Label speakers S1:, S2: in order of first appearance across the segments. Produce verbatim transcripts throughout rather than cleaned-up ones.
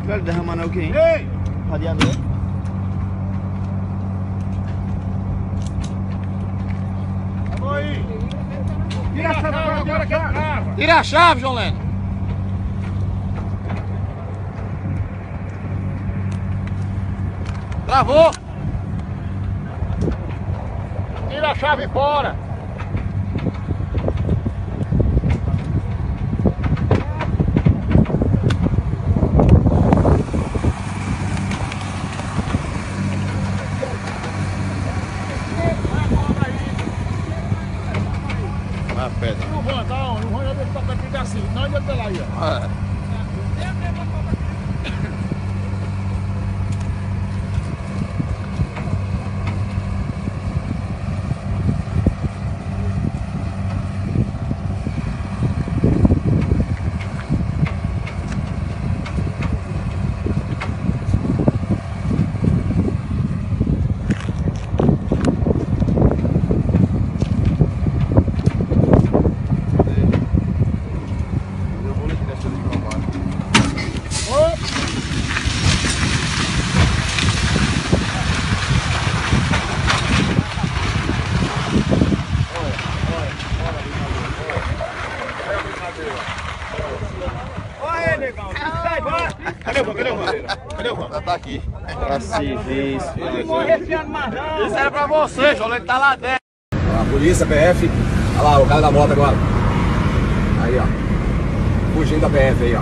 S1: Velho, derramando o que, hein?
S2: Ei!
S1: Radiador.
S2: Vamos aí! Tira a chave agora, tira a chave!
S3: Tira a chave, João Leno. Travou. Tira a chave fora. Ah, pedra.
S2: Não vou andar, não vou andar desse papel ficar assim, não ainda tá lá aí, ó.
S3: Ah.
S2: Cadê o pão? Cadê o pão? Cadê o pão?
S3: Tá aqui.
S1: Pra se ver isso.
S3: Isso era pra você, João Leno, tá lá dentro.
S4: A polícia, P F. Olha lá, o cara da moto agora. Aí, ó. Fugindo da P F aí, ó.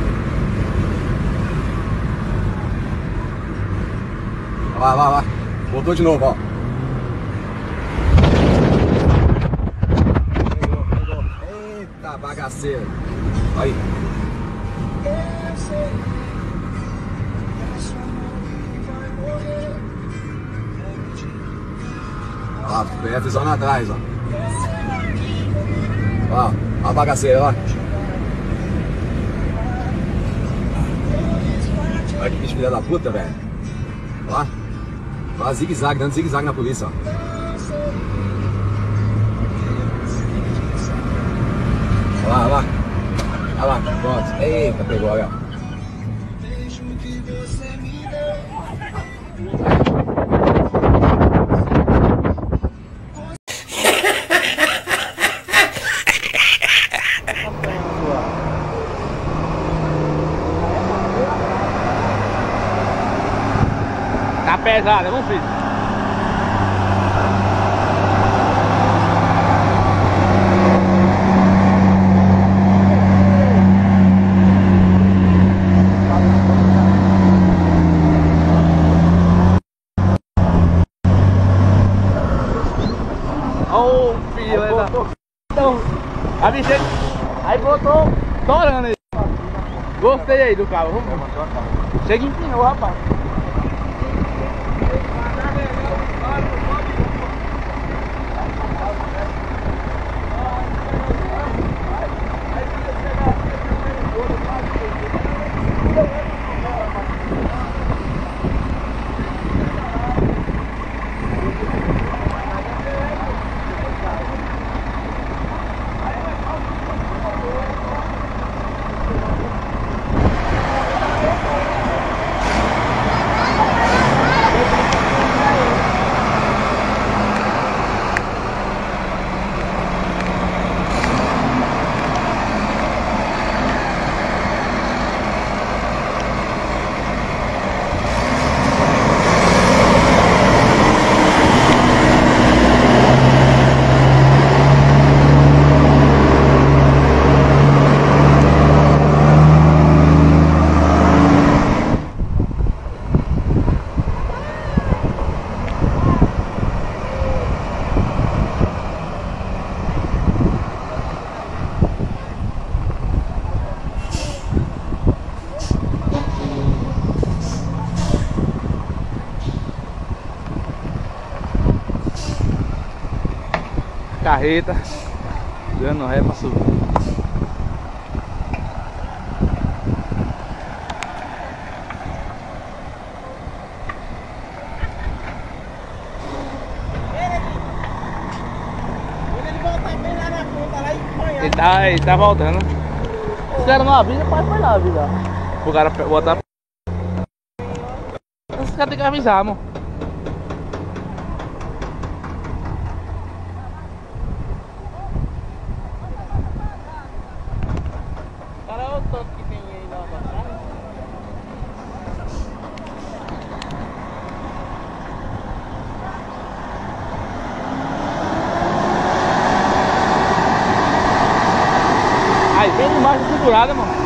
S4: Olha lá, lá, lá. Voltou de novo, ó. Eita bagaceira. Aí. Olha lá, P F zona atrás, ó. Ó, ó a bagaceira, ó. Olha que bicho filha da puta, velho. Ó. Ó, zigue-zague, dando zigue-zague na polícia, ó. Olha lá, olha lá. Olha lá, pronto. Eita, pegou, olha.
S3: Tá pesada, vamos filho. Ô, filho, aí botou. Então, a bicha. Aí botou torando aí. Gostei aí do carro. Vamos. Chega e empinou, rapaz. Carreta dando ré pra subir. Ele tá, ele tá voltando. Se o cara não avisa, pode foi lá avisar. O cara botar. os caras têm que avisar, amor. Cara, olha o tanto que tem aí na bancada. Aí bem embaixo da segurada, mano.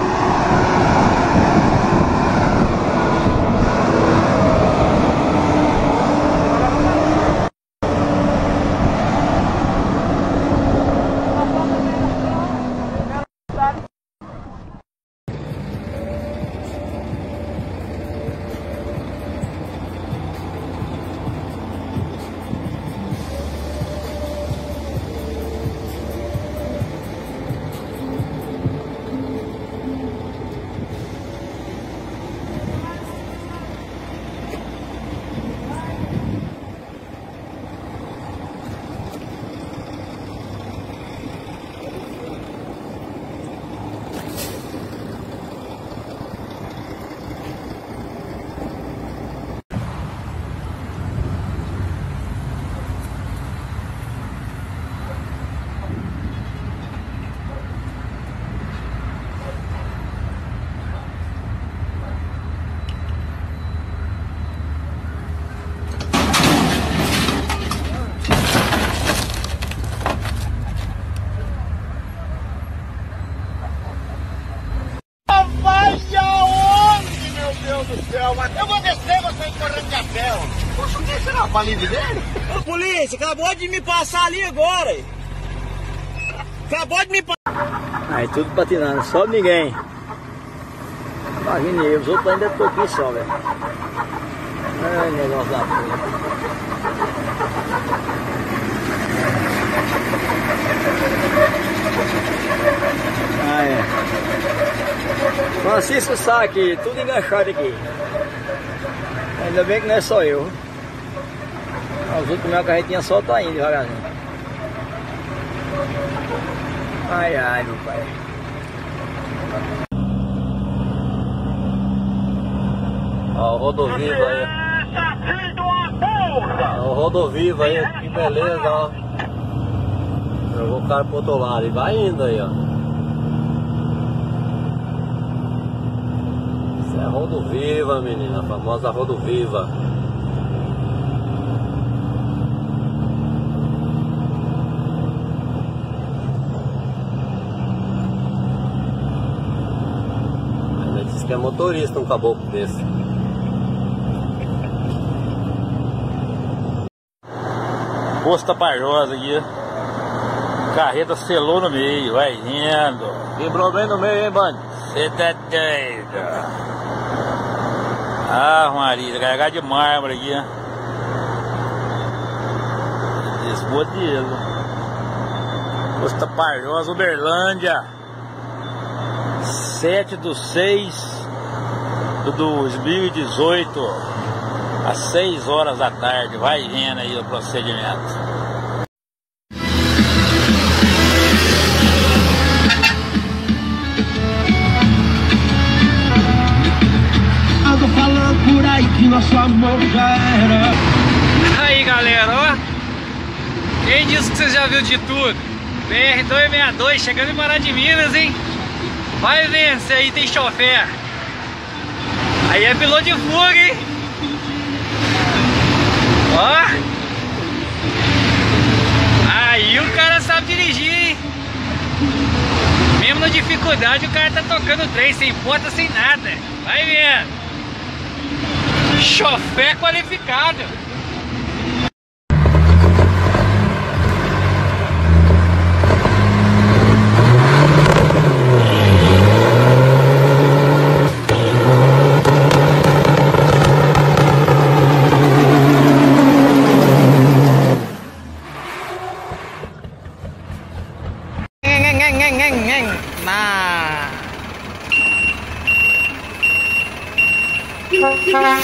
S2: Eu vou descer, vocês correndo de a pé. Poxa, o que será? O palito dele? Ô, polícia, acabou de me passar ali agora. Acabou de me passar.
S5: Aí tudo patinando, sobe ninguém. Imagina eu, os outros ainda estão aqui só, velho. Ai, negócio da porra. Ah, é. Francisco Sá aqui, tudo enganchado aqui. Ainda bem que não é só eu. Os outros meus carretinhas só tá indo devagarzinho. Ai, ai, meu pai. Ó, o rodovivo aí. Ó, o rodovivo aí, que beleza, ó. Jogou o cara pro outro lado e vai indo aí, ó. Isso é rodoviva, menina, a famosa rodoviva. Ainda diz que é motorista um caboclo desse.
S6: Posto Tapajós aqui. Carreta selou no meio, vai indo.
S5: Quebrou bem no meio, hein, Band?
S6: Você tá doido. Ah, Maria, carregar de mármore aqui, ó. Esse modelo. Posto Tapajós, Uberlândia. sete de seis de dois mil e dezoito. Às seis horas da tarde. Vai vendo aí o procedimento.
S2: Falando por aí que nosso amor já era.
S3: Aí galera, ó. Quem disse que você já viu de tudo? B R duzentos e sessenta e dois chegando em Pará de Minas, hein? Vai vencer aí, tem chofer. Aí é piloto de fuga, hein? Ó. Aí o cara sabe dirigir, hein? Mesmo na dificuldade o cara tá tocando o trem, sem porta, sem nada. Vai vendo. Chofer qualificado. Na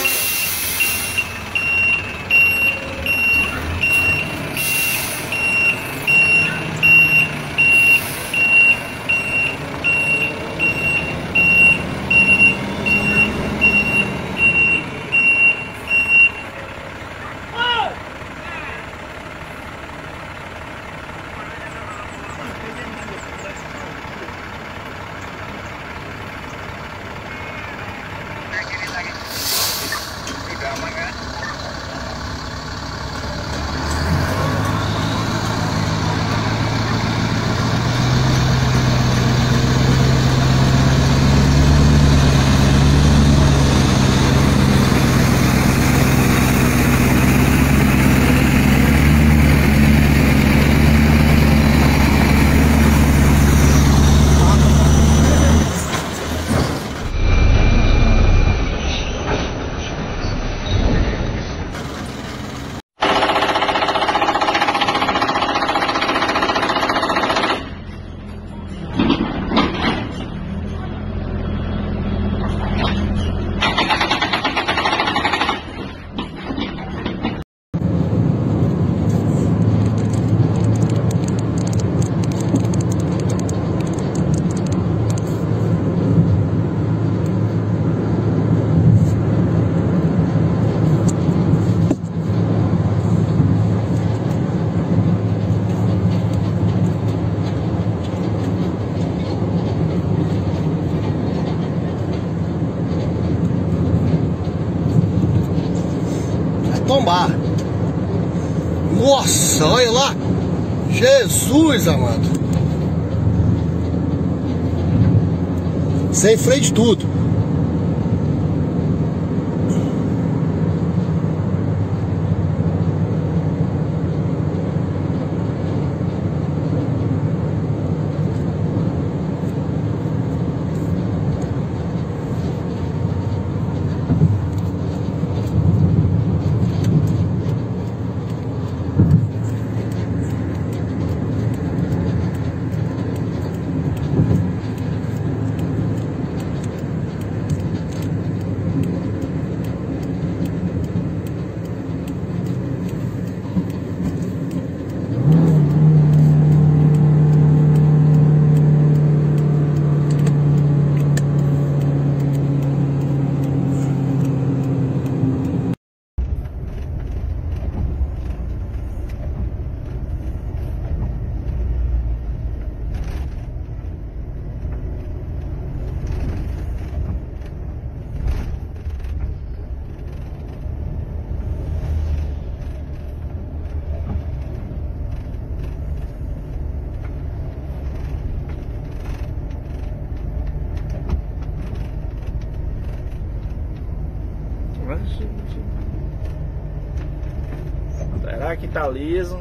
S7: tombar. Nossa, olha lá. Jesus amado. Sem freio de tudo.
S5: Será que tá liso?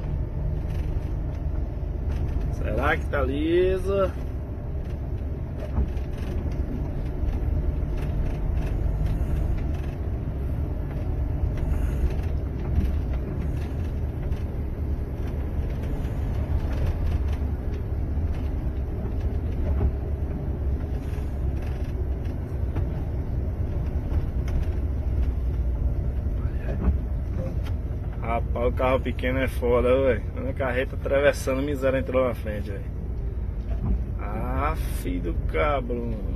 S5: Será que tá liso? Rapaz, o carro pequeno é foda, velho. A carreta atravessando, miséria entrou na frente, velho. Ah, filho do cabro.